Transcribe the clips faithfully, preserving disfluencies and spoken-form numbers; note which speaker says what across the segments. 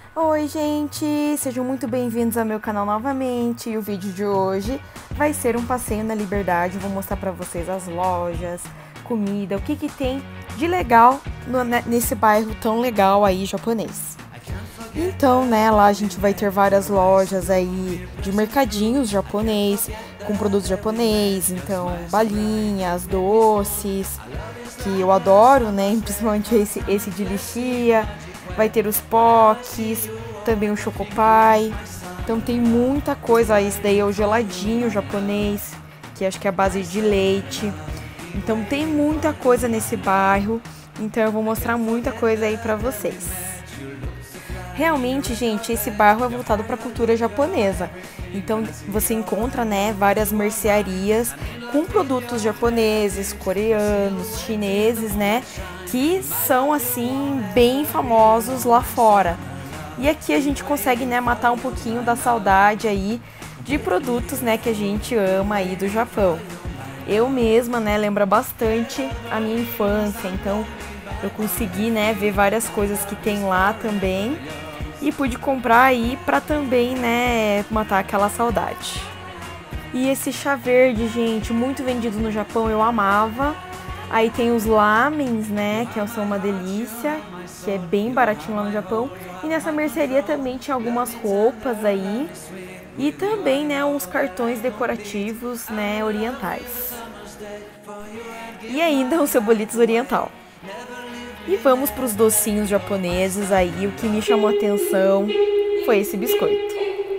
Speaker 1: Oi gente, sejam muito bem-vindos ao meu canal novamente. E o vídeo de hoje vai ser um passeio na Liberdade. Eu vou mostrar pra vocês as lojas, comida, o que que tem de legal no, nesse bairro tão legal aí japonês. Então, né, lá a gente vai ter várias lojas aí de mercadinhos japonês, com produtos japonês, então balinhas, doces, que eu adoro, né, principalmente esse, esse de lixia. Vai ter os poques, também o chocopai. Então tem muita coisa. Ó, esse daí é o geladinho japonês, que acho que é a base de leite. Então tem muita coisa nesse bairro. Então eu vou mostrar muita coisa aí pra vocês. Realmente, gente, esse bairro é voltado para a cultura japonesa. Então você encontra, né, várias mercearias com produtos japoneses, coreanos, chineses, né, que são assim bem famosos lá fora. E aqui a gente consegue, né, matar um pouquinho da saudade aí de produtos, né, que a gente ama aí do Japão. Eu mesma, né, lembro bastante a minha infância, então eu consegui, né, ver várias coisas que tem lá também. E pude comprar aí pra também, né, matar aquela saudade. E esse chá verde, gente, muito vendido no Japão, eu amava. Aí tem os lamens, né, que são uma delícia, que é bem baratinho lá no Japão. E nessa mercearia também tinha algumas roupas aí. E também, né, uns cartões decorativos, né, orientais. E ainda os cebolitos oriental. E vamos para os docinhos japoneses aí. O que me chamou a atenção foi esse biscoito.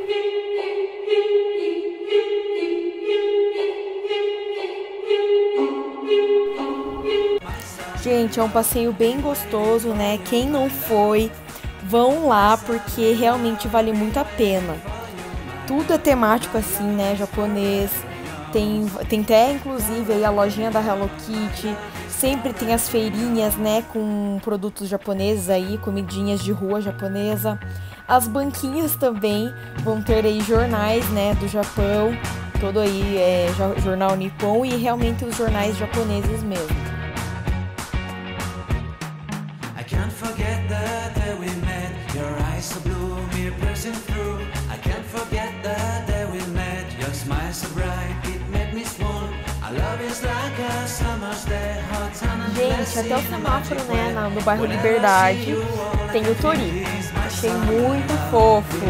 Speaker 1: Gente, é um passeio bem gostoso, né? Quem não foi, vão lá porque realmente vale muito a pena. Tudo é temático assim, né? Japonês. Tem, tem até inclusive aí a lojinha da Hello Kitty. Sempre tem as feirinhas, né, com produtos japoneses aí, comidinhas de rua japonesa. As banquinhas também vão ter aí jornais, né, do Japão, todo aí é jornal Nippon e realmente os jornais japoneses mesmo. I can't forget the day we met. Your eyes so blue, me piercing through. I can't forget the day we met. Your smile so bright, it made me swoon. Gente, até o semáforo, né, no bairro Liberdade, tem o Tori. Achei muito fofo.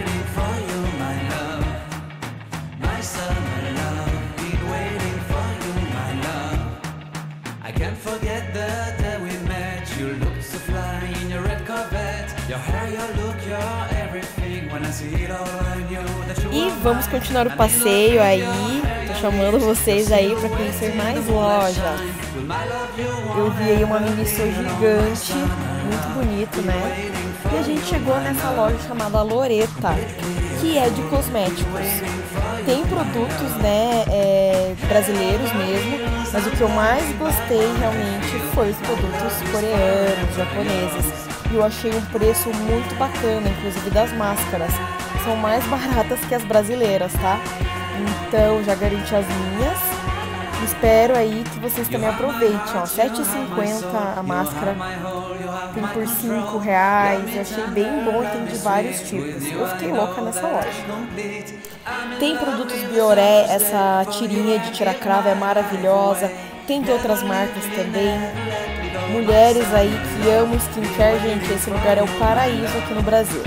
Speaker 1: E vamos continuar o passeio aí. Tô chamando vocês aí para conhecer mais lojas. Eu vi aí uma Miniso gigante, muito bonito, né? E a gente chegou nessa loja chamada Loretta, que é de cosméticos. Tem produtos, né, é, brasileiros mesmo, mas o que eu mais gostei realmente foi os produtos coreanos, japoneses. E eu achei um preço muito bacana, inclusive das máscaras. São mais baratas que as brasileiras, tá? Então já garanti as minhas. Espero aí que vocês também aproveitem, ó. sete reais e cinquenta centavos a máscara. Tem por cinco reais. Eu achei bem bom e tem de vários tipos. Eu fiquei louca nessa loja. Tem produtos Bioré, essa tirinha de tirar cravo é maravilhosa. Tem de outras marcas também. Mulheres aí que amam skincare, gente, esse lugar é o paraíso aqui no Brasil.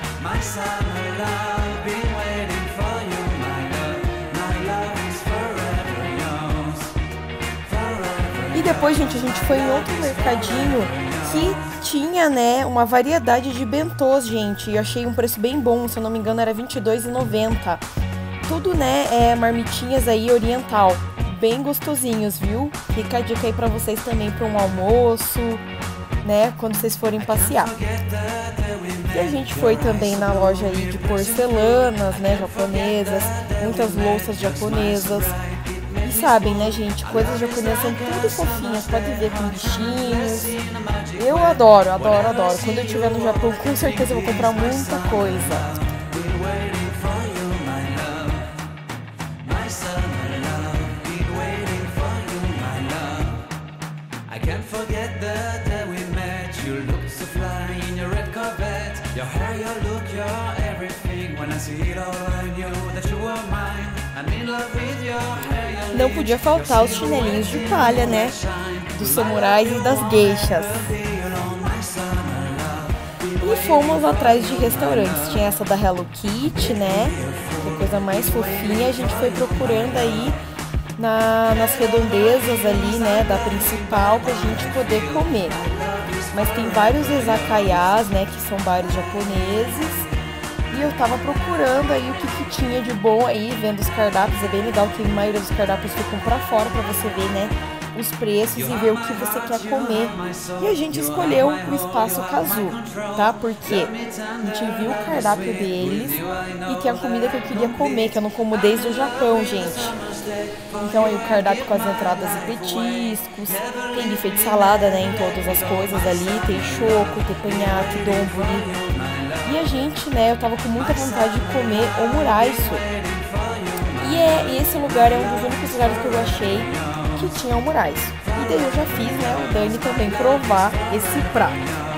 Speaker 1: E depois, gente, a gente foi em outro mercadinho que tinha, né, uma variedade de bentôs, gente. E eu achei um preço bem bom, se eu não me engano era vinte e dois reais e noventa centavos. Tudo, né, é marmitinhas aí oriental. Bem gostosinhos, viu? Fica a dica aí pra vocês também para um almoço, né? Quando vocês forem passear. E a gente foi também na loja aí de porcelanas, né? Japonesas, muitas louças japonesas. E sabem, né, gente? Coisas japonesas são tudo fofinhas, pode ver com bichinhos. Eu adoro, adoro, adoro. Quando eu estiver no Japão, com certeza eu vou comprar muita coisa. Não podia faltar os chinelinhos de palha, né? Dos samurais e das geishas. E fomos atrás de restaurantes. Tinha essa da Hello Kitty, né? Que é coisa mais fofinha. A gente foi procurando aí na, nas redondezas ali, né? Da principal, pra gente poder comer. Mas tem vários izakayas, né? Que são bares japoneses. E eu tava procurando aí o que, que tinha de bom aí, vendo os cardápios. É bem legal que a maioria dos cardápios ficam pra fora pra você ver, né? Os preços e ver o que você quer comer. E a gente escolheu o Espaço Kazu, tá? Porque a gente viu o cardápio deles e que é a comida que eu queria comer, que eu não como desde o Japão, gente. Então aí o cardápio com as entradas e petiscos, tem buffet de salada, né, em todas as coisas ali, tem choco, teppanyaki, donburi. E a gente, né, eu tava com muita vontade de comer omuraisu. E é, esse lugar é um dos únicos lugares que eu achei que tinha omuraisu. E daí eu já fiz, né, o Dani também provar esse prato.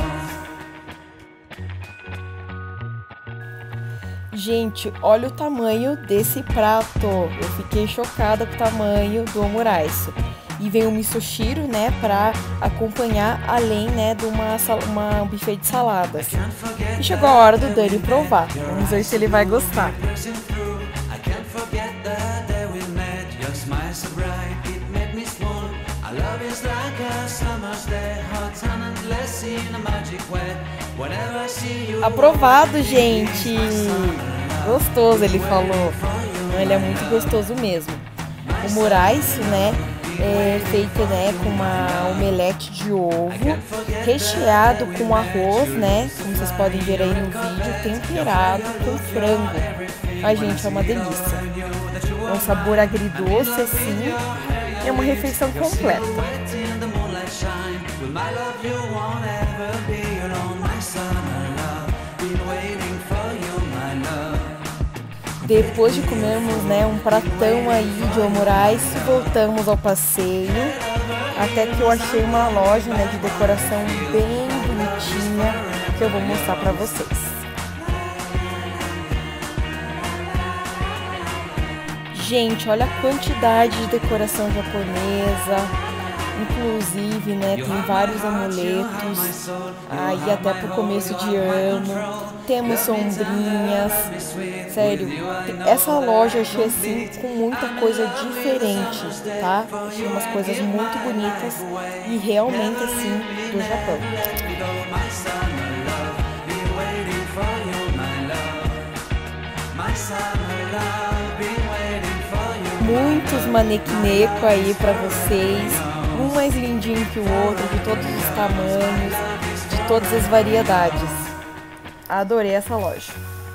Speaker 1: Gente, olha o tamanho desse prato. Eu fiquei chocada com o tamanho do omuraisu. E vem o misoshiro, né, pra acompanhar, além, né, de uma, uma um buffet de saladas. E chegou a hora do Dani provar. Vamos ver se ele vai gostar. Aprovado, gente! Gostoso, ele falou. Ele é muito gostoso mesmo. O omuraisu, né, é feito, né, com uma omelete de ovo, recheado com arroz, né, como vocês podem ver aí no vídeo, temperado com frango. Ai, gente, é uma delícia. É um sabor agridoce, assim, é uma refeição completa. Depois de comermos, né, um pratão aí de omuraisu, voltamos ao passeio, até que eu achei uma loja, né, de decoração bem bonitinha, que eu vou mostrar pra vocês. Gente, olha a quantidade de decoração japonesa, inclusive, né, tem vários amuletos, aí até pro começo de ano, temos sombrinhas, sério, essa loja eu achei assim com muita coisa diferente, tá? Achei umas coisas muito bonitas e realmente assim do Japão. Muitos manequinecos aí pra vocês, um mais lindinho que o outro, de todos os tamanhos, de todas as variedades. Adorei essa loja.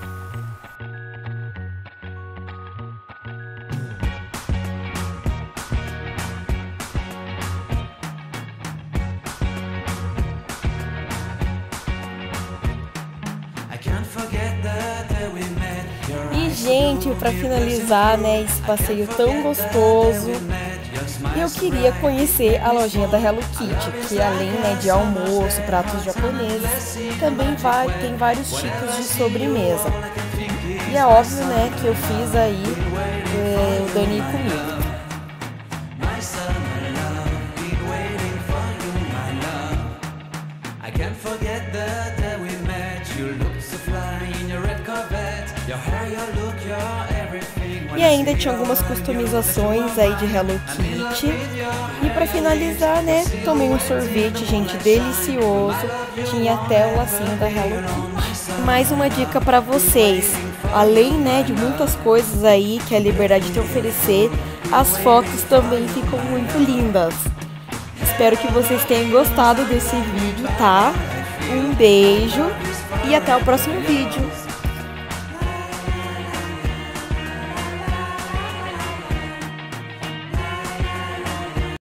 Speaker 1: E, gente, para finalizar, né, esse passeio tão gostoso, eu queria conhecer a lojinha da Hello Kitty, que além, né, de almoço, pratos japoneses, também vai, tem vários tipos de sobremesa. E é óbvio, né, que eu fiz aí é, o Dani comigo. E ainda tinha algumas customizações aí de Hello Kitty. E para finalizar, né, tomei um sorvete, gente, delicioso. Tinha até o lacinho da Hello Kitty. Mais uma dica para vocês. Além, né, de muitas coisas aí que a Liberdade tem a oferecer, as fotos também ficam muito lindas. Espero que vocês tenham gostado desse vídeo, tá? Um beijo e até o próximo vídeo.